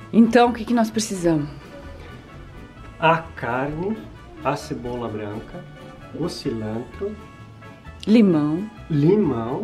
Então, o que nós precisamos? A carne, a cebola branca, o cilantro, limão,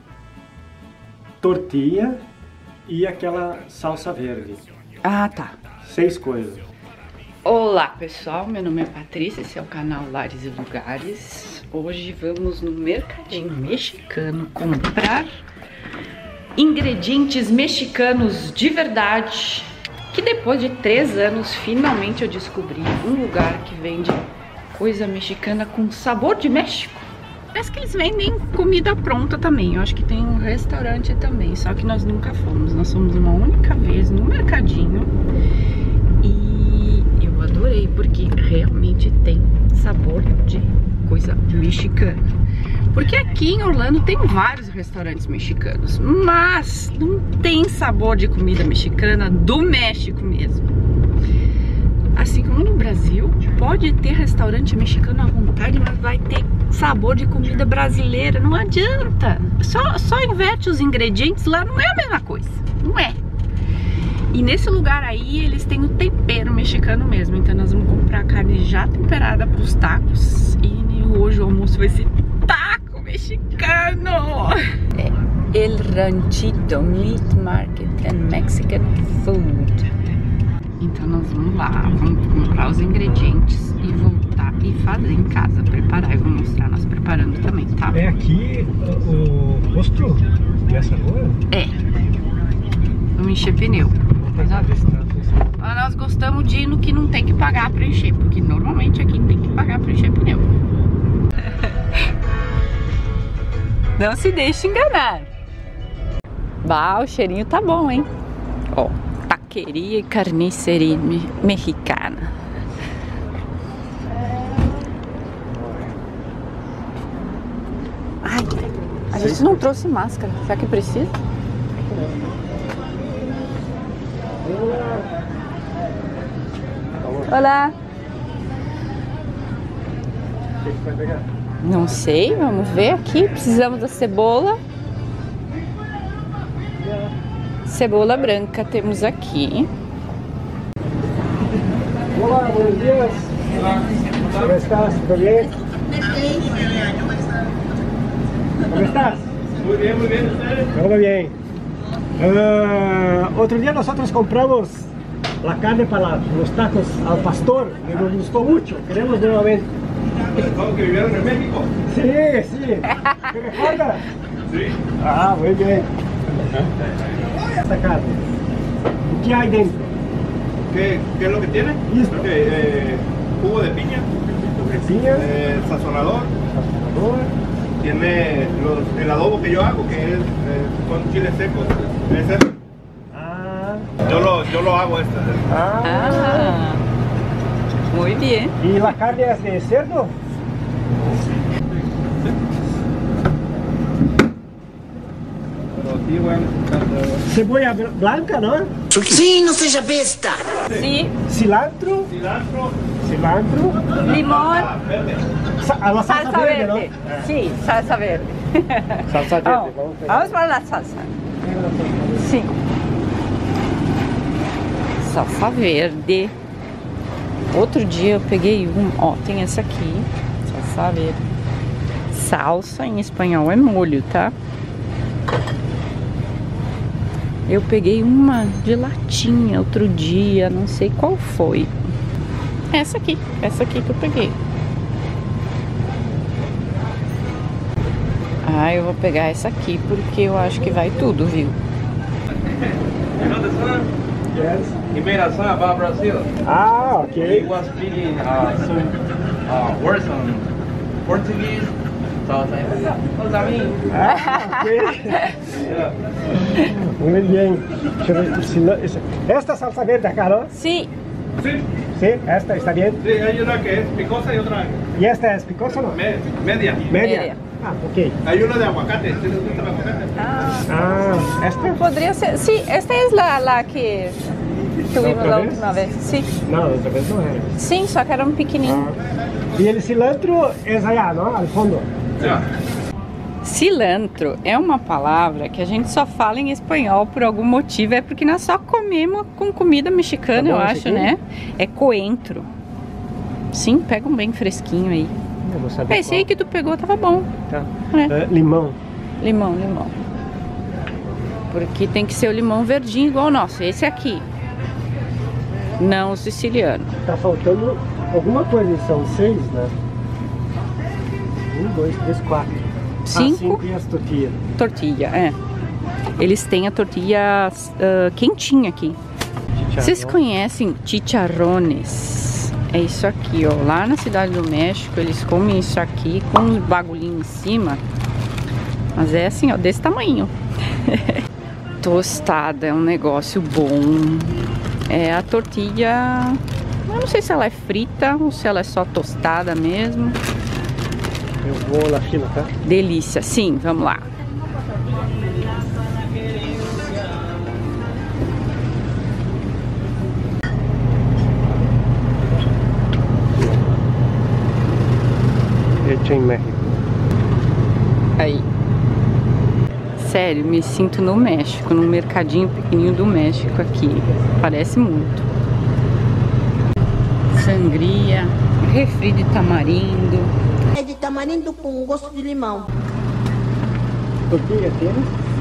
tortilha e aquela salsa verde. Ah, tá. 6 coisas. Olá, pessoal. Meu nome é Patrícia, esse é o canal Lares e Lugares. Hoje vamos no mercadinho mexicano comprar ingredientes mexicanos de verdade. Que depois de 3 anos, finalmente eu descobri um lugar que vende coisa mexicana com sabor de México. Parece que eles vendem comida pronta também. Eu acho que tem um restaurante também, só que nós nunca fomos. Nós fomos uma única vez no mercadinho e eu adorei, porque realmente tem sabor de coisa mexicana. Porque aqui em Orlando tem vários restaurantes mexicanos, mas não tem sabor de comida mexicana do México mesmo. Assim como no Brasil, pode ter restaurante mexicano à vontade, mas vai ter sabor de comida brasileira. Não adianta. Só inverte os ingredientes lá, não é a mesma coisa. Não é. E nesse lugar aí, eles têm o tempero mexicano mesmo. Então nós vamos comprar a carne já temperada para os tacos. E hoje o almoço vai ser taco mexicano. É El Ranchito Meat Market and Mexican Food. Então nós vamos lá, vamos comprar os ingredientes e voltar e fazer em casa, preparar. Eu vou mostrar nós preparando também, tá? É aqui o posto dessa rua? É. Vamos encher pneu. Mas nós gostamos de ir no que não tem que pagar pra encher, porque normalmente aqui tem que pagar pra encher pneu. Não se deixe enganar. Bah, o cheirinho tá bom, hein? Ó. Taqueria e carniceria mexicana. Ai, a gente não trouxe máscara. Será que precisa? Olá. O que vai pegar? Não sei, vamos ver aqui. Precisamos da cebola. Cebola branca temos aqui. Olá, buenos días. ¿Cómo estás? ¿Todo bien? ¿Cómo estás? Muy bien, ¿ustedes? Todo bien. Otro día nosotros compramos la carne para los tacos al pastor y nos gustó mucho. Queremos nuevamente. ¿Cómo que vivieron en México? Sí, sí. ¿Te recuerdas? Sí. Ah, muy bien. Esta carne. ¿Y qué hay dentro? ¿Qué es lo que tiene? Listo. Jugo de piña, Piña, sazonador, tiene el adobo que yo hago, que es con chiles secos. ¿Es eso? Ah. Yo lo hago este. Ah, muy bien. ¿Y la carne es de cerdo? Pero aquí voy a necesitar Cebolla blanca, ¿no? Sí, no seja besta. Sí, Cilantro. cilantro, limón, verde. A la salsa, salsa verde, verde. ¿no? Sí, salsa verde. Salsa verde, Oh, vamos a vamos para la salsa. Sim. Salsa verde. Outro dia eu peguei ó, tem essa aqui, salsa verde. Salsa em espanhol é molho, tá? Eu peguei uma de latinha outro dia, não sei qual foi. Essa aqui que eu peguei. Ah, eu vou pegar essa aqui porque eu acho que vai tudo, viu? You know the son? Yes. He made a son about Brazil. Ah, He ok. was speaking some words on Portuguese. So I was like, "What's that mean?" Ah, ok. Yeah. Muy bien. Deixa eu ver se esta salsa verde acá, ¿no? Sim. Sí, Sí, esta está bien. sí, hay una que es picosa y otra ¿Y esta es picosa, no? media. Media. Ah, ok. Hay una de aguacate. ¿Sí les gusta el aguacate? Ah, esta. Podría ser. Sí, esta es la que tuvimos ¿Otra la vez? última vez. Sí. No, otra vez no era. Sim, só que era um pequenininho. Y el cilantro es allá, ¿no? Al fondo. Yeah. Cilantro é uma palavra que a gente só fala em espanhol por algum motivo. É porque nós só comemos com comida mexicana, eu acho, né? É coentro. Sim, pega um bem fresquinho aí. Eu vou saber Esse aí que tu pegou tava bom. Tá. É. Limão. Limão. Porque tem que ser o limão verdinho igual o nosso. Esse aqui. Não o siciliano. Tá faltando alguma coisa, são 6, né? 1, 2, 3, 4. 5 e as tortilhas. tortilha, é. Eles têm a tortilha quentinha aqui. Vocês conhecem chicharrones? É isso aqui, ó. Lá na Cidade do México eles comem isso aqui com uns bagulhinhos em cima. Mas é assim, ó, desse tamanho. Tostada é um negócio bom. É a tortilha... Eu não sei se ela é frita ou se ela é só tostada mesmo. Eu vou na fila, tá? Delícia, sim, vamos lá. Hecho em México. Aí. Sério, me sinto no México, num mercadinho pequenininho do México aqui. Parece muito. Sangria, refri de tamarindo. É de tamarindo com gosto de limão. Tortilha tem?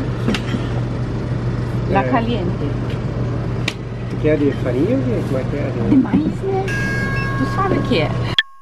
La caliente. Que é de farinha ou como é que é? Demais, né? Tu sabe o que é?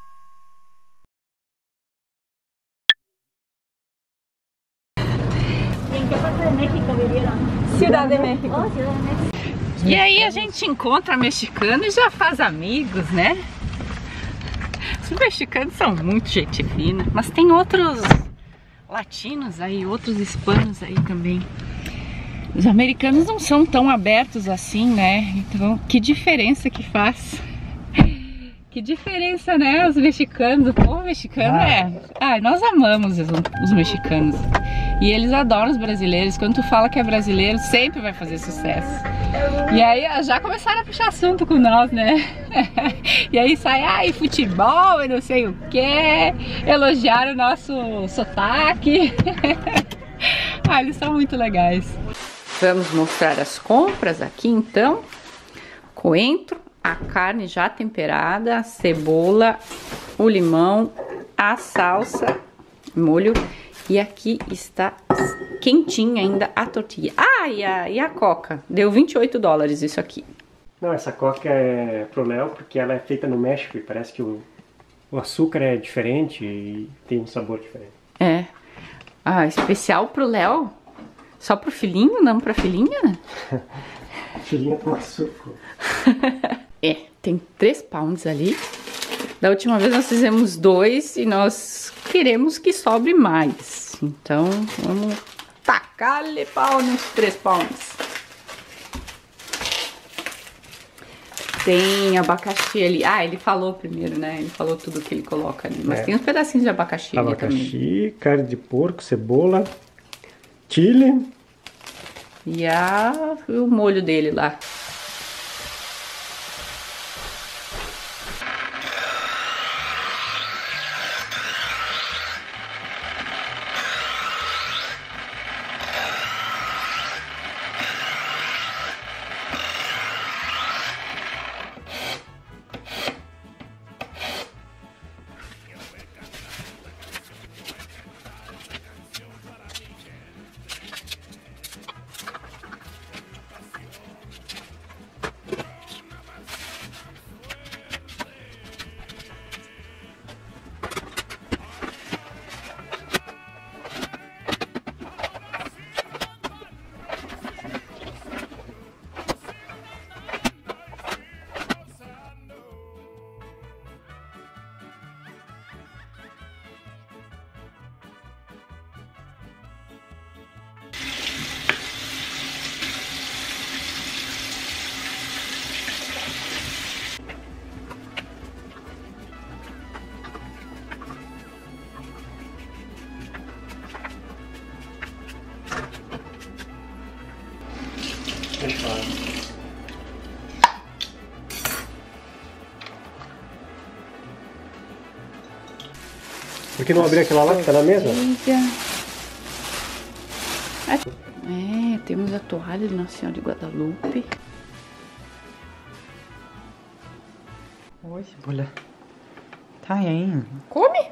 Cidade de México. E aí a gente encontra mexicano e já faz amigos, né? Os mexicanos são muito gente fina, mas tem outros latinos aí, outros hispanos aí também. Os americanos não são tão abertos assim, né? Então, que diferença que faz? Que diferença, né? Os mexicanos, o povo mexicano nós amamos os mexicanos. E eles adoram os brasileiros. Quando tu fala que é brasileiro, sempre vai fazer sucesso. E aí já começaram a puxar assunto com nós, né? E aí sai, futebol e não sei o que. Elogiaram o nosso sotaque. Eles são muito legais. Vamos mostrar as compras aqui então. Coentro, a carne já temperada, a cebola, o limão, a salsa, molho. E aqui está quentinha ainda a tortilha. E a coca? Deu $28 isso aqui. Não, essa coca é pro Léo porque ela é feita no México e parece que o açúcar é diferente e tem um sabor diferente. É. Especial pro Léo? Só pro filhinho, não pra filhinha? Filhinha com açúcar. Tem 3 pounds ali. Da última vez nós fizemos 2 e nós queremos que sobre mais. Então vamos tacar-lhe pau nos 3 pounds. Tem abacaxi ali. Ele falou primeiro, né? Ele falou tudo que ele coloca ali. Mas tem uns pedacinhos de abacaxi ali também. Abacaxi, carne de porco, cebola, chile. E o molho dele lá. Por que não abrir aquela lá que tá na mesa? É, temos a toalha de Nossa Senhora de Guadalupe. Oi, cebola. Tá aí. Come!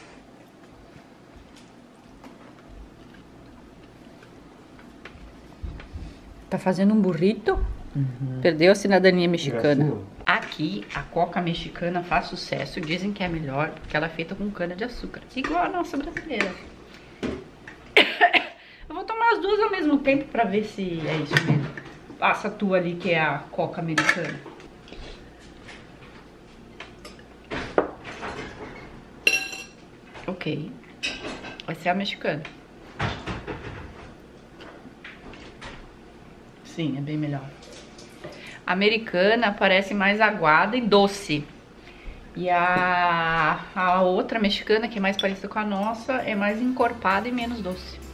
Tá fazendo um burrito? Perdeu a cidadania mexicana. Gracinha. Aqui, a coca mexicana faz sucesso. Dizem que é melhor porque ela é feita com cana de açúcar. Igual a nossa brasileira. Eu vou tomar as duas ao mesmo tempo pra ver se é isso mesmo. Passa a tua ali, que é a coca americana. Ok. Vai ser a mexicana. Sim, é bem melhor. A americana parece mais aguada e doce. E a outra mexicana, que é mais parecida com a nossa, é mais encorpada e menos doce.